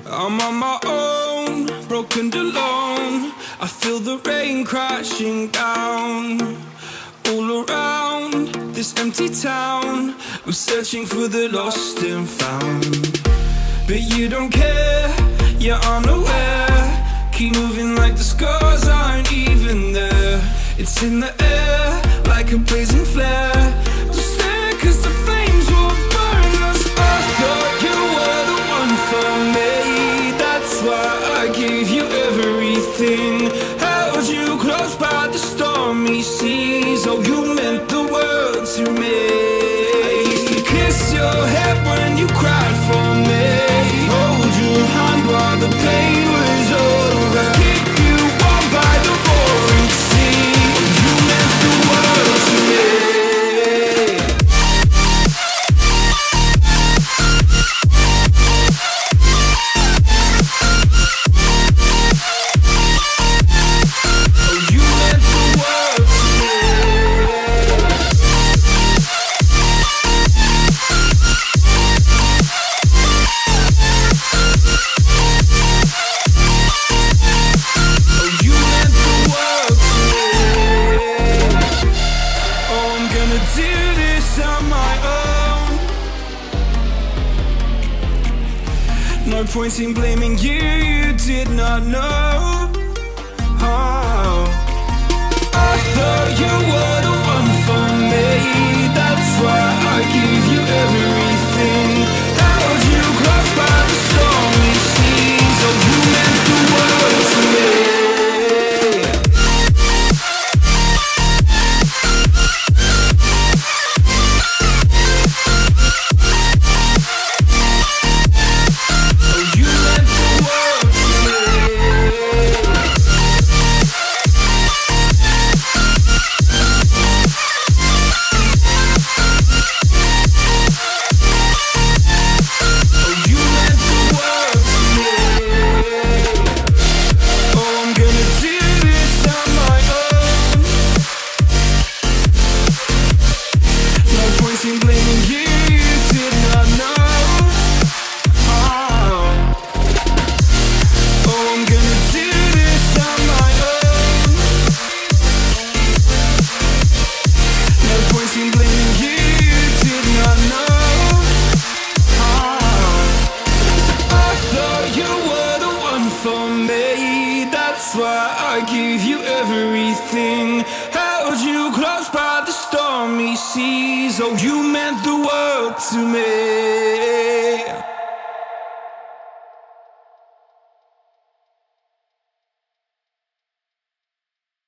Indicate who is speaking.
Speaker 1: I'm on my own, broken and alone. I feel the rain crashing down all around this empty town. I'm searching for the lost and found, but you don't care, you're unaware. Keep moving like the scars aren't even there. It's in the air like a blazing flare. Just stare, 'cause the flames will burn us. I thought you were the one for me. That's why I gave you everything. Held you close by the stormy seas. Oh, you meant the world to me. I used to kiss your head when you cried for me. Hold your hand while the pain was over. Keep you warm by the roaring sea. Oh, you meant the world to me. Do this on my own. No point in blaming you, you did not know. Oh, I thought you were the one for me. That's why I gave you everything. Held you close by the stormy seas. Oh, you meant the world to me. That's why I gave you everything. Held you close by the stormy seas. Oh, you meant the world to me.